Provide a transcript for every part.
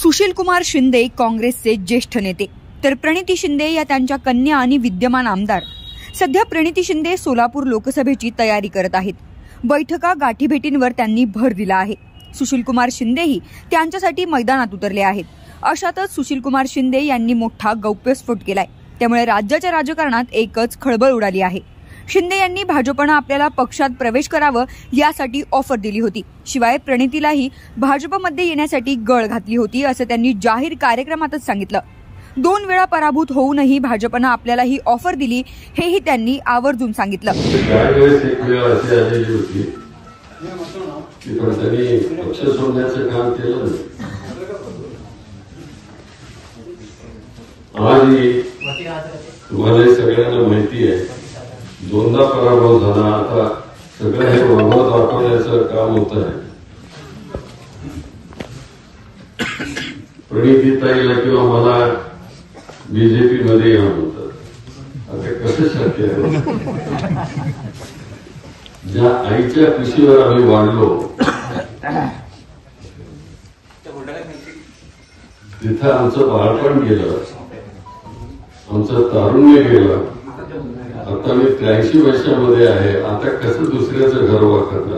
सुशीलकुमार शिंदे काँग्रेसचे ज्येष्ठ नेते, तर प्रणिती शिंदे या त्यांच्या कन्या आणि विद्यमान आमदार. सध्या प्रणिती शिंदे सोलापूर लोकसभेची तयारी करत आहेत. बैठका गाठीभेटींवर त्यांनी भर दिला आहे. सुशीलकुमार शिंदेही त्यांच्यासाठी मैदानात उतरले आहेत. अशातच सुशीलकुमार शिंदे यांनी मोठा गौप्यस्फोट केलाय. त्यामुळे राज्याच्या राजकारणात एकच खळबळ उडाली आहे. शिंदे यांनी भाजपनं आपल्याला पक्षात प्रवेश करावं यासाठी ऑफर दिली होती. शिवाय प्रणितीलाही भाजपमध्ये येण्यासाठी गळ घातली होती असं त्यांनी जाहीर कार्यक्रमातच सांगितलं. 2 वेळा पराभूत होऊनही भाजपनं आपल्याला ही ऑफर दिली हेही त्यांनी आवर्जून सांगितलं. तुम्हाला सगळ्यांना माहिती आहे, 2दा पराभव झाला. आता सगळं हे वैभव दाखवण्याचं काम होत आहे. प्रणितीताईला किंवा मला बीजेपी मध्ये या म्हणतात. आता कसं शक्य आहे? ज्या आईच्या कुशीवर आम्ही वाढलो तिथं आमचं बाळपण गेलं, आमचं तारुण्य गेलं. आता मी 83 वर्षामध्ये आहे. आता कसं दुसऱ्याचं घर वापरणार?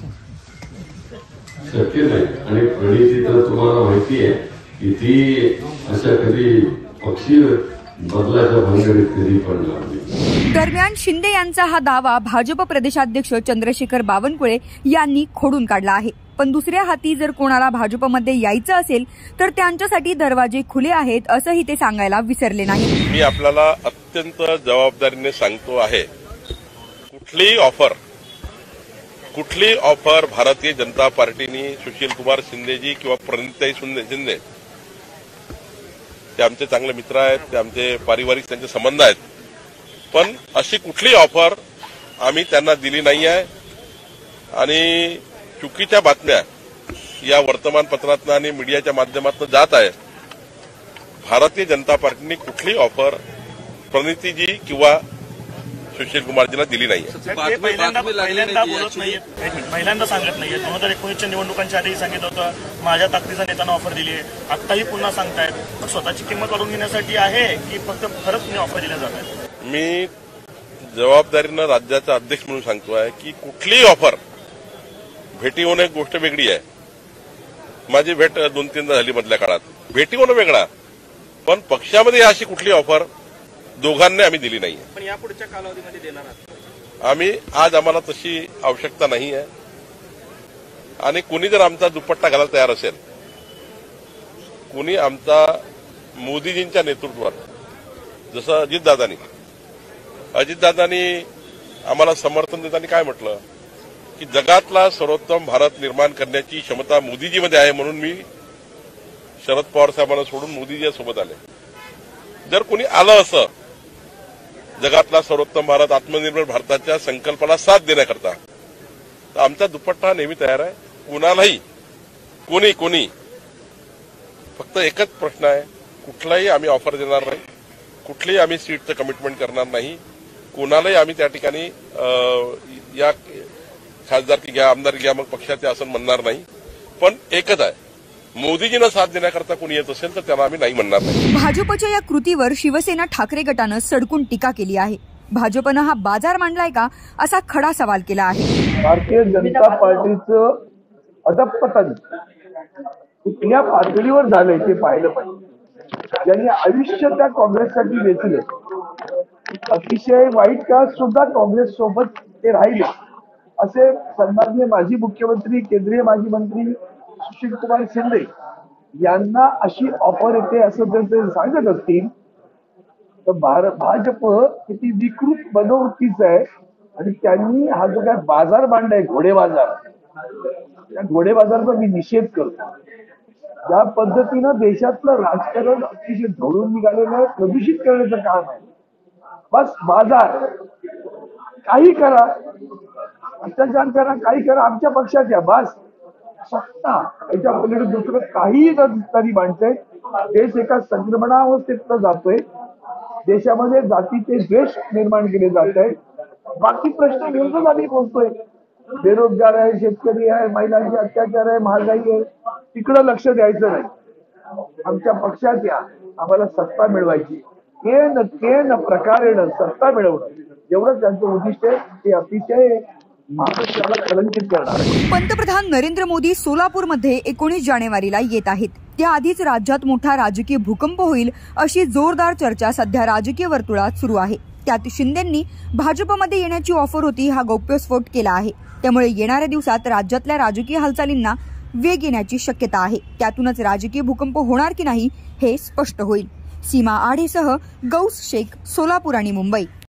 शक्य नाही. आणि प्रणिती तर तुम्हाला माहिती आहे की ती अशा कधी पक्षी बदलाच्या भानगडीत कधी पण लागली. दरम्यान शिंदे यांचा हा दावा भाजप प्रदेशाध्यक्ष चंद्रशेखर बावनकुळे यांनी खोडून काढला आहे. पण दुसऱ्या हाती जर कोणाला भाजपमध्ये यायचं असेल तर त्यांच्यासाठी दरवाजे खुले आहेत असंही ते सांगायला विसरले नाही. मी आपल्याला अत्यंत जबाबदारीने सांगतो आहे, कुठली ऑफर भारतीय जनता पार्टीने सुशीलकुमार शिंदेजी किंवा प्रणितीताई शिंदे, ते आमचे चांगले मित्र आहेत, ते आमचे पारिवारिक त्यांचे संबंध आहेत, पण अशी कुठली ऑफर आम्ही त्यांना दिली नाही आहे. आणि चुकीच्या बातम्या या वर्तमानपत्रातून आणि मीडियाच्या माध्यमातून जात आहे. भारतीय जनता पार्टीने कुठली ऑफर प्रणितीजी किंवा सुशीलकुमारजीला दिली नाही. पहिल्यांदा बोलत नाहीये, पहिल्यांदा सांगत नाहीये. 2019च्या निवडणुकांच्या आधीही सांगितलं होतं माझ्या ताकदीचा नेत्यांना ऑफर दिली आहे. आत्ताही पुन्हा सांगतायत. पण स्वतःची किंमत वाढवून घेण्यासाठी आहे की फक्त खरंच तुम्ही ऑफर दिल्या जात आहेत? मी जबाबदारीनं राज्याचा अध्यक्ष म्हणून सांगतोय की कुठलीही ऑफर, भेटी होणं एक गोष्ट वेगळी आहे. माझी भेट 2-3दा झाली मधल्या काळात, भेटी होणं वेगळा. पण पक्षामध्ये अशी कुठली ऑफर दोघांनी आम्ही दिली नाही. पण यापुढच्या कालावधीमध्ये देणार आहात? आम्ही आज आम्हाला तशी आवश्यकता नाही आहे. आणि कुणी जर आमचा दुपट्टा घालायला तयार असेल, कुणी आमचा मोदीजींच्या नेतृत्वात, जसं अजितदादांनी आम्हाला समर्थन देताना काय म्हटलं की जगातला सर्वोत्तम भारत निर्माण करण्याची क्षमता मोदीजीमध्ये आहे, म्हणून मी शरद पवार साहेबांना सोडून मोदीजी सोबत आले. जर कुणी आलं असं जगातला सर्वोत्तम भारत, आत्मनिर्भर भारताच्या संकल्पाला साथ देण्याकरता, तर आमचा दुपट्टा नेहमी तयार आहे. कुणालाही कोणी फक्त एकच प्रश्न आहे, कुठलाही आम्ही ऑफर देणार नाही, कुठलीही आम्ही सीटचं कमिटमेंट करणार नाही, कुणालाही आम्ही त्या ठिकाणी या खासदारकी घ्या, आमदार घ्या, मग पक्षाचे असं म्हणणार नाही. पण एकच आहे, मोदीजींना साथ देण्याकरता कोणी येत असेल तर त्याला आम्ही नाही म्हणणार नाही. भाजपच्या या कृतीवर शिवसेना ठाकरे गटानं सडकून टीका केली आहे. भाजपनं हा बाजार मांडलाय का असा खडा सवाल केला आहे. भारतीय जनता पार्टीचं अधपतन कुठल्या पातळीवर झालंय ते पाहिलं पाहिजे. ज्यांनी आयुष्य त्या काँग्रेससाठी वेचले, अतिशय वाईट काळ सुद्धा काँग्रेस सोबत ते राहिले, असे सन्माननीय माजी मुख्यमंत्री, केंद्रीय माजी मंत्री सुशीलकुमार शिंदे यांना अशी ऑफर येते असं जर ते सांगत असतील तर भाजप किती विकृत मनोवृत्तीचं आहे. आणि त्यांनी हा जो काय बाजार मांडलाय, घोडेबाजार, त्या घोडेबाजारचा मी निषेध करतो. ज्या पद्धतीनं देशातलं राजकारण अतिशय ढवळून निघालेलं आहे, प्रदूषित करण्याचं काम आहे. बस बाजार, काही करा, अत्याचार करा, काही करा, आमच्या पक्षात या, बस सत्ता, याच्या पलीकडे दुसरं काहीही तरी मांडतंय. देश एका संक्रमणावस्थेत जातोय. देशामध्ये जातीचे द्वेष निर्माण केले जात आहेत. बाकी प्रश्न घेऊनच आम्ही बोलतोय. बेरोजगार आहे, शेतकरी आहे, महिलांचे अत्याचार आहे, महागाई आहे, तिकडं लक्ष द्यायचं नाही. आमच्या पक्षात या, आम्हाला सत्ता मिळवायची, केन प्रकारेण सत्ता मिळवणं एवढं त्यांचं उद्दिष्ट आहे. ते अतिशय महाराष्ट्राला कलंकित करणार आहे. पंतप्रधान नरेंद्र मोदी सोलापूरमध्ये 19 जानेवारीला येत आहेत. त्याआधीच राज्यात मोठा राजकीय भूकंप होईल अशी जोरदार चर्चा सध्या राजकीय वर्तुळात सुरू आहे. त्यात शिंदेंनी भाजपमध्ये येण्याची ऑफर होती हा गौप्यस्फोट केला आहे. त्यामुळे येणाऱ्या दिवसात राज्यातल्या राजकीय हालचालींना वेग येण्याची शक्यता आहे. त्यातूनच राजकीय भूकंप होणार की नाही हे स्पष्ट होईल. सीमा आढेसह गौस शेख, सोलापूर आणि मुंबई.